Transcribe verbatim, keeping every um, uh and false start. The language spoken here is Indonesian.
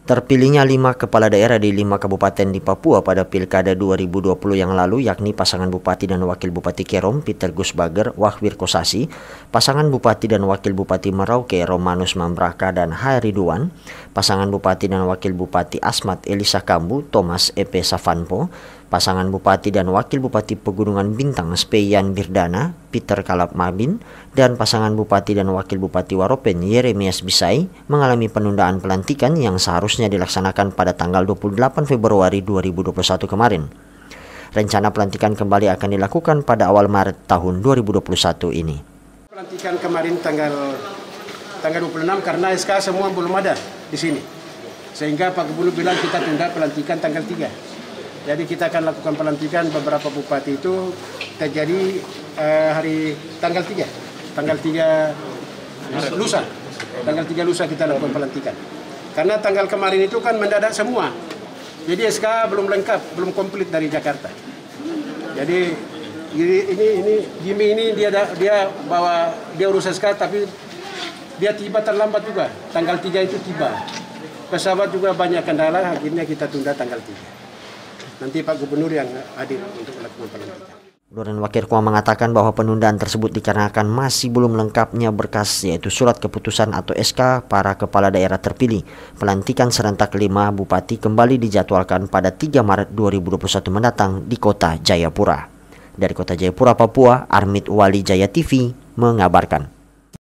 Terpilihnya lima kepala daerah di lima kabupaten di Papua pada Pilkada dua ribu dua puluh yang lalu, yakni pasangan Bupati dan Wakil Bupati Kerom, Peter Gusbager, Wahwir Kosasi, pasangan Bupati dan Wakil Bupati Merauke, Romanus Mambraka dan Hai Ridwan, pasangan Bupati dan Wakil Bupati Asmat Elisa Kambu, Thomas Epe Savanpo, pasangan Bupati dan Wakil Bupati Pegunungan Bintang, Speyan Birdana, Peter Kalap Mabin, dan pasangan Bupati dan Wakil Bupati Waropen, Yeremias Bisai, mengalami penundaan pelantikan yang seharusnya dilaksanakan pada tanggal dua puluh delapan Februari dua ribu dua puluh satu kemarin. Rencana pelantikan kembali akan dilakukan pada awal Maret tahun dua ribu dua puluh satu ini. Pelantikan kemarin tanggal tanggal dua puluh enam karena S K semua belum ada di sini. Sehingga Pak Gubernur bilang kita tunda pelantikan tanggal tiga. Jadi kita akan lakukan pelantikan beberapa bupati itu terjadi uh, hari tanggal tiga. Tanggal tiga lusa. Tanggal tiga lusa kita lakukan pelantikan. Karena tanggal kemarin itu kan mendadak semua. Jadi S K belum lengkap, belum komplit dari Jakarta. Jadi ini ini ini Jimmy ini dia dia bawa dia urus S K tapi dia tiba terlambat juga. Tanggal tiga itu tiba. Pesawat juga banyak kendala, akhirnya kita tunda tanggal tiga. Nanti Pak Gubernur yang hadir untuk melakukan pelantikan. Loren Wakirkoa mengatakan bahwa penundaan tersebut dikarenakan masih belum lengkapnya berkas, yaitu surat keputusan atau S K para kepala daerah terpilih. Pelantikan serentak lima bupati kembali dijadwalkan pada tiga Maret dua ribu dua puluh satu mendatang di kota Jayapura. Dari kota Jayapura, Papua, Armit Wali Jaya T V mengabarkan.